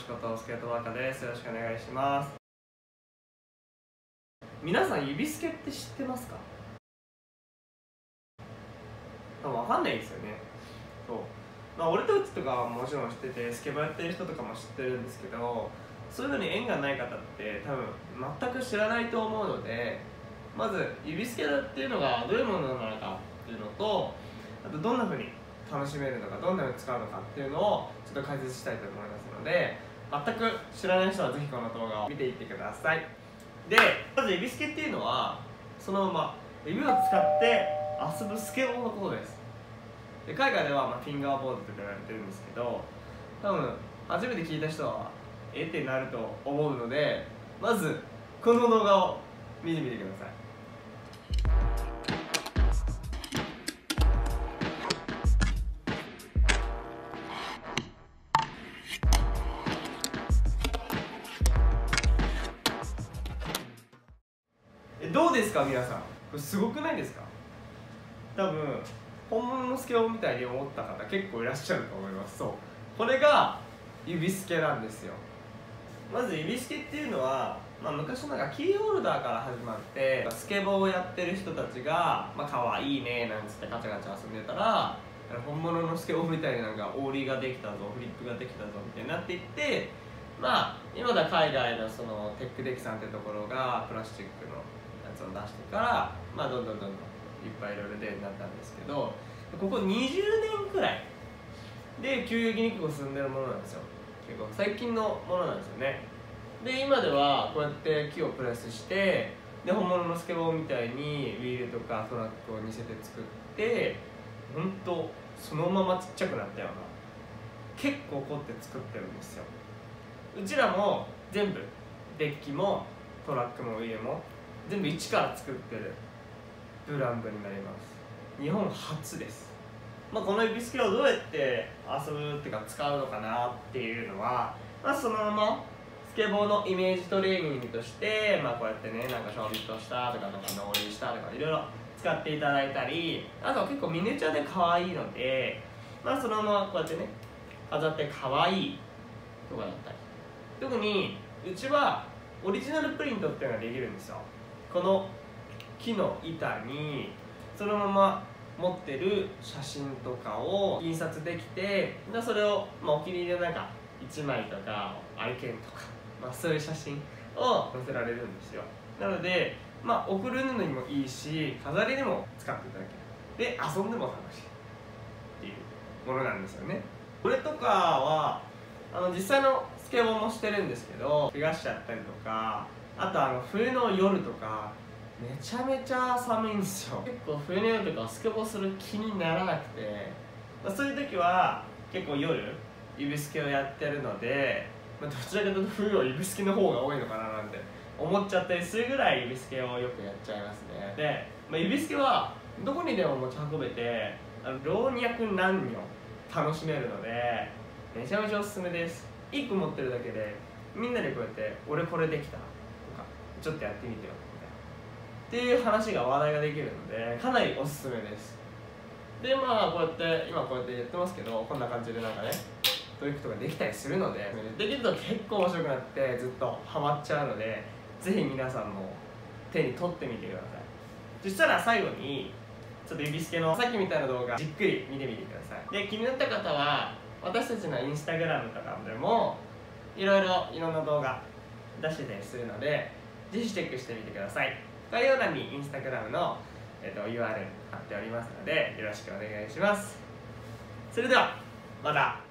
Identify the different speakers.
Speaker 1: しことスケートワーカーです。よろしくお願いします。皆さん指スケって知ってますか？多分わかんないですよね。そう、俺とうちとかはもちろん知ってて、スケボーやってる人とかも知ってるんですけど、そういうのに縁がない方って多分全く知らないと思うので、まず指スケっていうのがどういうものなのかっていうのと、あとどんな風に楽しめるのか、どんな風に使うのかっていうのをちょっと解説したいと思いますので、全く知らない人はぜひこの動画を見ていってください。で、まず指スケっていうのはそのまま指を使って遊ぶスケボーのことです。で、海外ではフィンガーボードと言われてるんですけど、多分初めて聞いた人はってなると思うので、まずこの動画を見てみてください。どうですか皆さん、これすごくないですか？多分本物のスケボーみたいに思った方結構いらっしゃると思います。そう、これが指スケなんですよ。まず指スケっていうのは、昔のキーホルダーから始まって、スケボーをやってる人たちが可愛いねなんつってガチャガチャ遊んでたら、本物のスケボーみたいにオーリーができたぞ、フリップができたぞみたいになっていって、今では海外のそのテックデキさんってところがプラスチックのやつを出してから、どんどんいっぱいいろいろ出るようになったんですけど、ここ20年くらいで急激に結構進んでるものなんですよ。結構最近のものなんですよね。で、今ではこうやって木をプレスして、で本物のスケボーみたいにウィールとかトラックを似せて作って、ほんとそのままちっちゃくなったような、結構凝って作ってるんですよ。うちらも全部デッキもトラックもウィールも全部一から作ってるブランドになります。日本初です。この指スケをどうやって遊ぶっていうか使うのかなっていうのは、そのままスケボーのイメージトレーニングとして、こうやってね、ショービットしたとか、ノーリーしたとかいろいろ使っていただいたり、あとは結構ミニチュアで可愛いので、そのままこうやってね飾って可愛いとかだったり、特にうちはオリジナルプリントっていうのができるんですよ。この木の板にそのまま持ってる写真とかを印刷できて、それを、お気に入りの1枚とか愛犬とか、そういう写真を載せられるんですよ。なので、送るのにもいいし、飾りでも使っていただける。で、遊んでも楽しいっていうものなんですよね。これとかは実際のスケボーもしてるんですけど、怪我しちゃったりとか、あと冬の夜とかめちゃめちゃ寒いんですよ。結構冬の夜とかスケボーする気にならなくて、そういう時は結構夜指スケをやってるので、どちらかというと冬は指スケの方が多いのかななんて思っちゃったりするぐらい指スケをよくやっちゃいますね。で、指スケはどこにでも持ち運べて、老若男女楽しめるのでめちゃめちゃおすすめです。1個持ってるだけでみんなでこうやって「俺これできた」とか「ちょっとやってみてよ」っていう話が話題ができるので、かなりおすすめです。で、こうやって今こうやってやってますけど、こんな感じでトリックとかできたりするので、できると結構面白くなってずっとハマっちゃうので、ぜひ皆さんも手に取ってみてください。そしたら最後にちょっと指スケのさっきみたいな動画じっくり見てみてください。で、気になった方は私たちのインスタグラムとかでもいろんな動画出してたりするので、ぜひチェックしてみてください。概要欄にインスタグラムの、URL 貼っておりますので、よろしくお願いします。それではまた。